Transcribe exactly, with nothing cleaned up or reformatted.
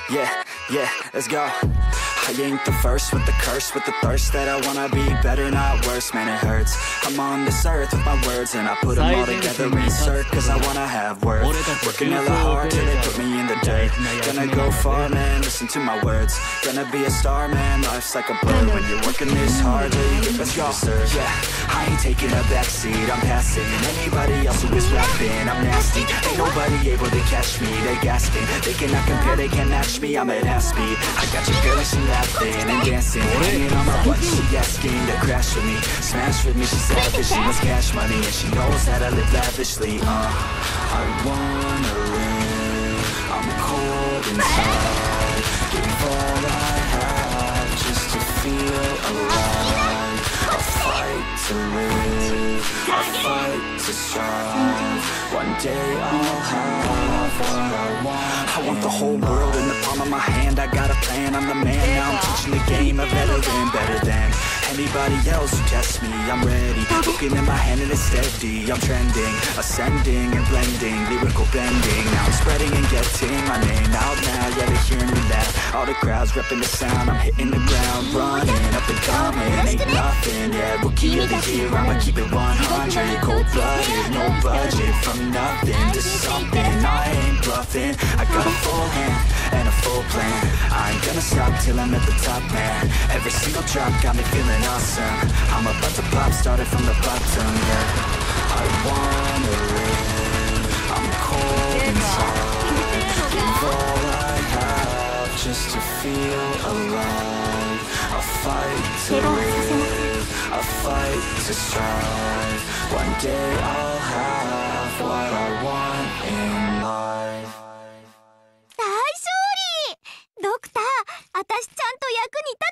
Yeah, yeah, let's go. I ain't the first with the curse, with the thirst that I wanna be better, not worse. Man, it hurts. I'm on this earth with my words, and I put them all together, insert, cause I wanna have worth. Working hella hard till they put me in the dirt. Gonna go far, man, listen to my words. Gonna be a star, man, life's like a blur. When you're working this hard, till you get what you deserve. Yeah, I ain't taking a backseat, I'm passing anybody else who is rapping. I'm nasty, ain't nobody able to catch me. They gasping, they cannot compare, they can't match me. I'm at half speed, I got you girl, she laughing and dancing, hanging on my butt, she asking to crash with me, smash with me. She's savage, she wants cash money, and she knows that I live lavishly. Uh, I wanna live, I'm cold inside, give all I have just to feel alive. I fight to live, I fight to strive. One day I'll have what I want. I want the whole world in the palm of my hand. I got a plan, I'm the man. Now I'm teaching the game, a veteran, better than anybody else who tests me. I'm ready, looking in my hand and it's steady. I'm trending, ascending and blending, lyrical bending. Now I'm spreading and getting my name out now. Yeah, they're hearing me laugh. All the crowds repping the sound. I'm hitting the ground, running up and coming. Ain't nothing, yeah, rookie of the year. I'ma keep it one hundred, cold-blooded, no budget. From nothing to something, I ain't bluffing. I got a full hand and a full plan. I ain't gonna stop till I'm at the top, man. Every single drop got me feeling awesome. I'm about to pop, started from the bottom, yeah. I wanna live, I'm cold inside. Give all I have just to feel alive. I fight to live, I fight to strive. One day I'll have what I want in life. 大勝利！ドクター、あたしちゃんと役に立